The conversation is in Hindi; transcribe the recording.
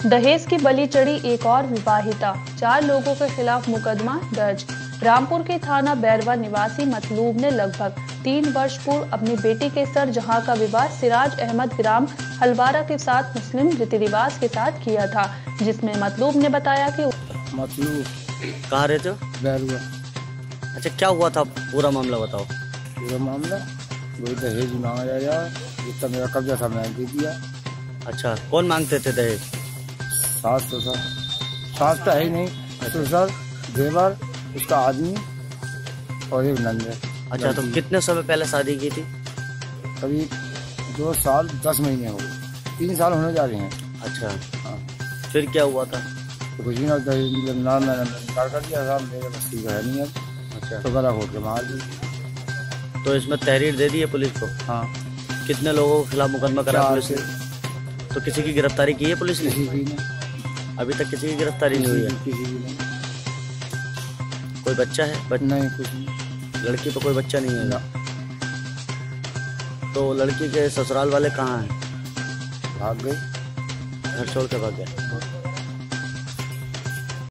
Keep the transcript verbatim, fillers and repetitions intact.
दहेज की बलि चढ़ी एक और विवाहिता, चार लोगों के खिलाफ मुकदमा दर्ज। रामपुर के थाना बैरवा निवासी मतलूब ने लगभग तीन वर्ष पूर्व अपनी बेटी के सरजहां का विवाह सिराज अहमद ग्राम हलवारा के साथ मुस्लिम रीति रिवाज के साथ किया था, जिसमें मतलूब ने बताया कि मतलूब कहाँ रहते हो? बैरवा। अच्छा, क्या हुआ था? पूरा मामला बताओ। पूरा मामला वही दहेज मांगा जा, जितना मेरा कब्जा था मैं दे दिया। अच्छा, कौन मांगते थे दहेज? सास तो सर सास तो है ही नहीं, ससुर, देवर, उसका आदमी और एक नंद है। अच्छा, तो कितने समय पहले शादी की थी? करीब दो साल दस महीने हो गए, तीन साल होने जा रहे हैं। अच्छा हाँ, फिर क्या हुआ था? तो कुछ ही ना दहेज ना मैंने इनकार कर दिया था, मेरे बस की है नहीं है। अच्छा, तो गला घोट के मार दी। तो इसमें तहरीर दे दी है पुलिस को? हाँ। कितने लोगों के खिलाफ मुकदमा करा पुलिस ने? से तो किसी की गिरफ्तारी की है पुलिस ने? किसी की नहीं, अभी तक किसी की गिरफ्तारी नहीं हुई है। किसी की नहीं। कोई बच्चा है? बच... नहीं, कुछ नहीं। लड़की पर कोई बच्चा नहीं है ना? तो लड़की के ससुराल वाले कहाँ हैं? भाग गए, घर छोड़ के भाग गए।